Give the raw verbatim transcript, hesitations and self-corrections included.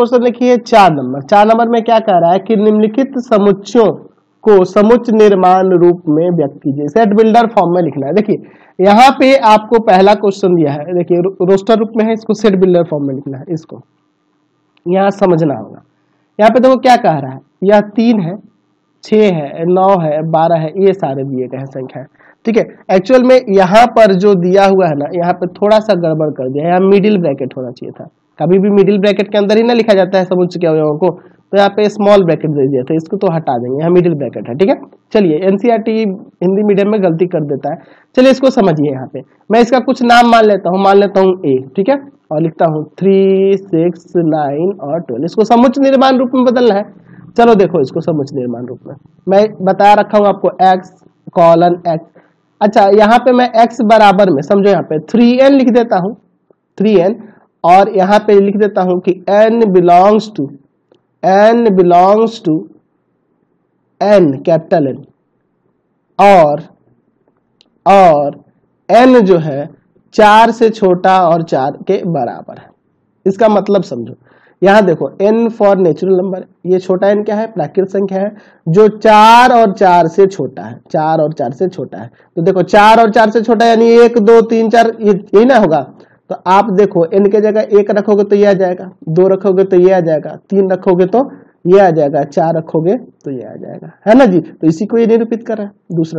Question देखिए चार number. चार नंबर में क्या कह रहा है कि निम्नलिखित समुच्चयों को समुच्च निर्माण रूप में व्यक्त कीजिए। सेट बिल्डर फॉर्म में लिखना है। देखिए यहाँ पे आपको पहला क्वेश्चन दिया है, देखिए रोस्टर रूप में है, इसको सेट बिल्डर फॉर्म में लिखना है। इसको यहाँ समझना होगा। यहाँ पे देखो क्या कह रहा है, यह तीन है, छह है, नौ है, बारह है, ये सारे दिए गए हैं संख्या, ठीक है। एक्चुअल में यहाँ पर जो दिया हुआ है ना, यहाँ पे थोड़ा सा गड़बड़ कर दिया है, यहाँ मिडिल ब्रैकेट होना चाहिए था। कभी भी मिडिल ब्रैकेट के अंदर ही ना लिखा जाता है समुच्चय के अवयवों को, तो यहाँ पे स्मॉल ब्रैकेट दे दिया था, इसको तो हटा देंगे, यहाँ मिडिल ब्रैकेट है, ठीक है। चलिए एनसीईआरटी हिंदी मीडियम में गलती कर देता है। चलिए इसको समझिए। यहाँ पे मैं इसका कुछ नाम मान लेता हूँ, मान लेता हूँ ए, ठीक है, और लिखता हूँ थ्री सिक्स नाइन और ट्वेल्व। इसको समुच्चय निर्माण रूप में बदलना है। चलो देखो इसको समुच्चय निर्माण रूप में मैं बता रखा हूँ आपको, एक्स कॉलन एक्स। अच्छा यहाँ पे मैं x बराबर में समझो यहाँ पे थ्री एन लिख देता हूँ, थ्री एन, और यहाँ पे लिख देता हूँ कि n belongs to n belongs to n capital N, और और n जो है चार से छोटा और चार के बराबर है। इसका मतलब समझो, यहाँ देखो n फॉर नेचुरल नंबर, ये छोटा n क्या है, प्राकृत संख्या है जो चार और चार से छोटा है, चार और चार से छोटा है। तो देखो चार और चार से छोटा यानी एक दो तीन चार, यही ना होगा। तो आप देखो n के जगह एक रखोगे तो ये आ जाएगा, दो रखोगे तो ये आ जाएगा, तीन रखोगे तो ये आ जाएगा, चार रखोगे तो ये आ जाएगा, है ना जी। तो इसी को ये निरूपित कर रहा है। दूसरा